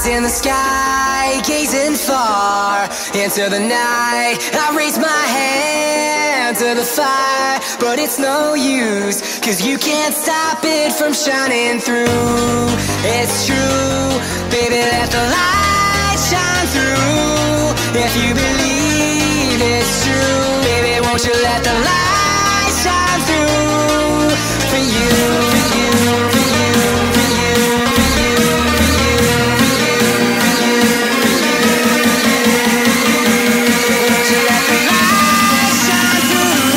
in the sky, gazing far into the night. I raise my hand to the fire, but it's no use, 'cause you can't stop it from shining through. It's true, baby, let the light shine through. If you believe it's true, baby, won't you let the light shine through for you, for you, for you, for you, for you, for you, for you, for you, for you. Won't you let the light shine through?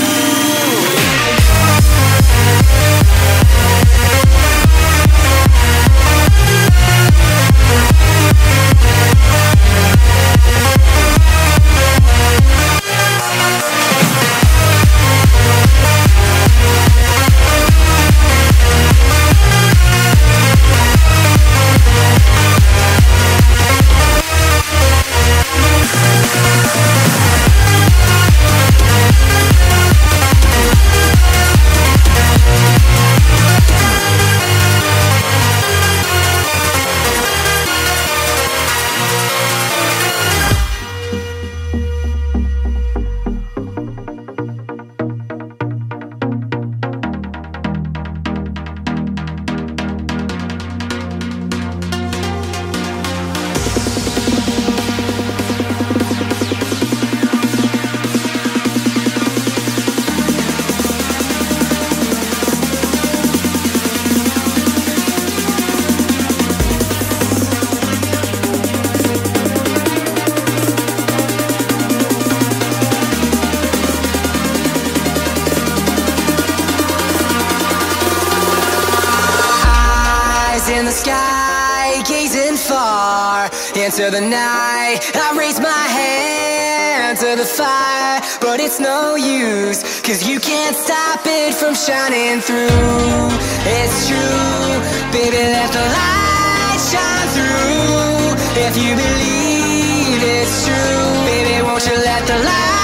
In the sky, gazing far into the night. I raise my hand to the fire, but it's no use, 'cause you can't stop it from shining through. It's true, baby, let the light shine through. If you believe it's true, baby, won't you let the light